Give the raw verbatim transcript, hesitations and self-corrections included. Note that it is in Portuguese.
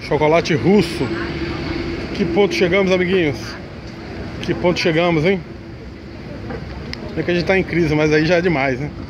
Chocolate russo. Que ponto chegamos, amiguinhos? Que ponto chegamos, hein? É que a gente tá em crise, mas aí já é demais, né?